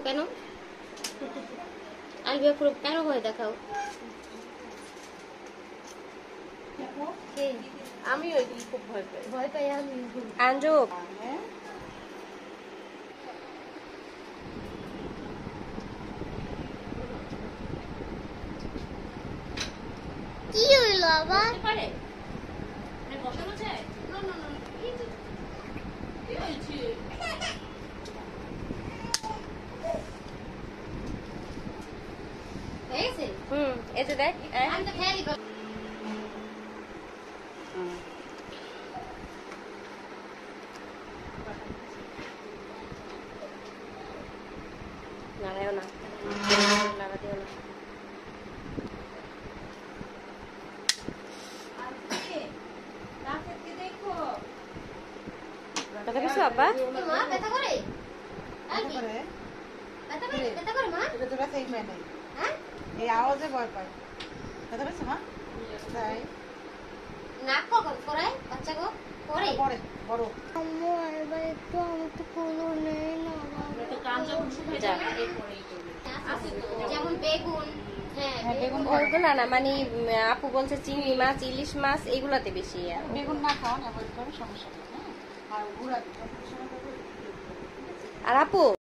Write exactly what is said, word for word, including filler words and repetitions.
কেন? আলবিয়া পুরো কেন ভয় দেখাও? আমি ওইগুলি খুব ভয় পাই। ভয় পাই আমি। আঞ্জু কি হইলো আবার? পারে বসানো যায়? না না না কি হয়েছে? হয়েছে? হুম এই যে দেখ আমি তো খেয়ালই করি। নাড়ায়ও না, নাড়া দিও না। ব্যথা পেয়েছো আব্বা? মা ব্যথা করে? আলবি ব্যথা করে? ব্যথা করে মা? এটা তো ব্যথাই পায় নাই। হ্যাঁ? এই আওয়াজে ভয় পায়। ব্যথা পেয়েছে মা? তাই নাক কখন করায় বাচ্চা গো? করে? পরে বড় আম্মু এবার একটু আমাকে কোলো নেই না বাবা। তো কান যখন শুকিয়ে যাবে এরপরেই করবে। যেমন বেগুন, হ্যাঁ হ্যাঁ, বেগুন বেগুন। খাও। ওইগুলা না মানে আপু বলছে চিংড়ি মাছ ইলিশ মাছ এগুলাতে বেশি ইয়া। বেগুন না খাওয়ান অ্যাভয়েড করো, সমস্যা নেই। হ্যাঁ আর গুঁড়া দিতে আর আপু